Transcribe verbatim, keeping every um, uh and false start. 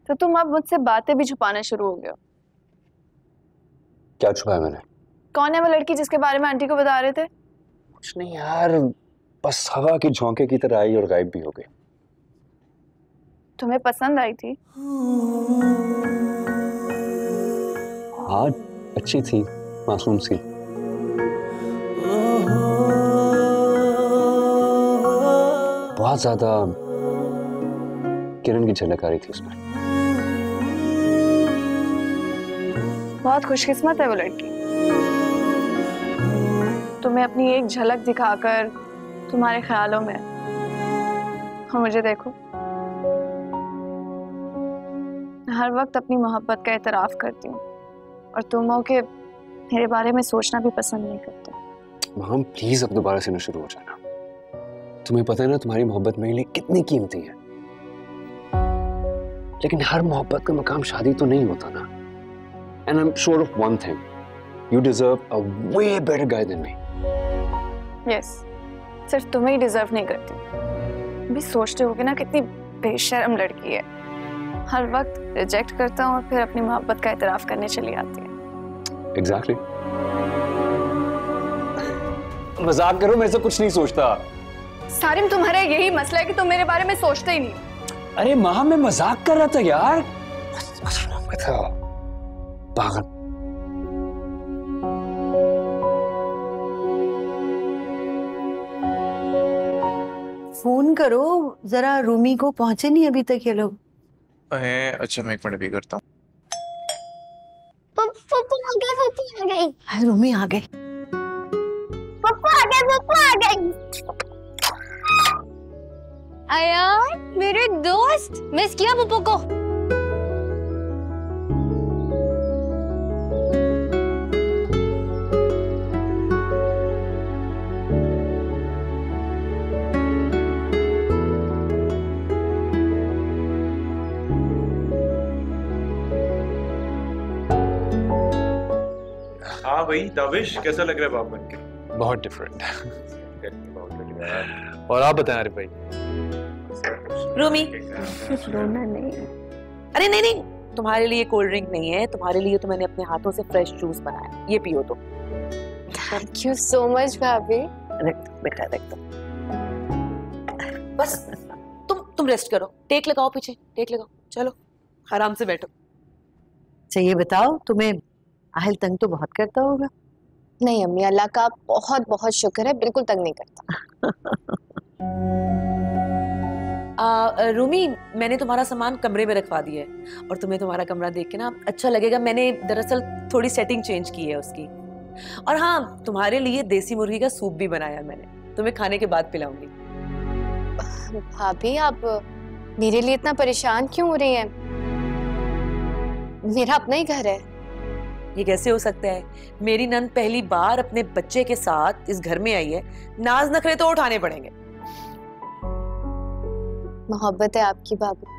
तो तुम अब मुझसे बातें भी छुपाना शुरू हो गए हो। क्या छुपाया मैंने? कौन है वो लड़की जिसके बारे में आंटी को बता रहे थे? कुछ नहीं यार, बस हवा के झोंके की तरह आई और गायब भी हो गई। तुम्हें पसंद आई थी? हाँ, अच्छी थी, मासूम सी। बहुत ज्यादा किरण की झलक आ रही थी उसमें। बहुत खुशकिस्मत है वो लड़की, तुम्हें अपनी एक झलक दिखाकर तुम्हारे ख्यालों में। और मुझे देखो, हर वक्त अपनी मोहब्बत का एतराफ करती हूँ और तुम हो के मेरे बारे में सोचना भी पसंद नहीं करते। माम प्लीज अब दोबारा से ना शुरू हो जाना। तुम्हें पता है ना तुम्हारी मोहब्बत मेरे लिए कितनी कीमती है, लेकिन हर मोहब्बत का मकाम शादी तो नहीं होता ना। And I'm sure of one thing, you deserve a way better guy than me. Yes, सिर्फ तुम्हें ही डिजर्व नहीं करती, भी सोचते होगे ना कितनी बेशर्म लड़की है। हर वक्त रिजेक्ट करता हूँ और फिर अपनी मोहब्बत का एतराफ करने चली आती है। Exactly. मजाक करो, मेरे से कुछ नहीं सोचता। सारिम, तुम्हारा यही मसला है कि तुम मेरे बारे में सोचते ही नहीं। अरे माँ, मैं मजाक कर रहा था यार। पागल। फोन करो जरा, रूमी को पहुंचे नहीं अभी तक ये लोग। अच्छा मैं एक मिनट भी करता हूँ। पप्पू आ गई, पप्पू आ गई। हाँ, रूमी आ गई। पप्पू आ गई, पप्पू आ गई। आया मेरे दोस्त, मिस किया पप्पू को। हाँ भाई दाविश, कैसा लग रहा है बाप बनके? बहुत डिफरेंट। और आप बताएं आरिफ भाई। रूमी, रोना नहीं। अरे नहीं नहीं, तुम्हारे लिए कोल्ड ड्रिंक नहीं है, तुम्हारे लिए तो मैंने अपने हाथों से फ्रेश जूस बनाया, ये पियो तो। थैंक यू सो मच भाभी। बेटा देख दो। बस तुम तुम रेस्ट करो, टेक लगाओ, पीछे टेक लगाओ, चलो आराम से बैठो। अच्छा ये बताओ, तुम्हें आहिल तंग तो बहुत करता होगा? नहीं अम्मी, अल्लाह का बहुत बहुत शुक्र है, बिल्कुल तंग नहीं करता। आ, रूमी, मैंने तुम्हारा सामान कमरे में रखवा दिया है और तुम्हें तुम्हारा कमरा देख के ना अच्छा लगेगा। मैंने दरअसल थोड़ी सेटिंग चेंज की है उसकी। और हाँ, तुम्हारे लिए देसी मुर्गी का सूप भी बनाया मैंने, तुम्हें खाने के बाद पिलाऊंगी। भाभी आप मेरे लिए इतना परेशान क्यों हो रही हैं? मेरा अपना ही घर है। ये कैसे हो सकता है? मेरी नंद पहली बार अपने बच्चे के साथ इस घर में आई है, नाज नखरे तो उठाने पड़ेंगे। मोहब्बत है आपकी भाभी।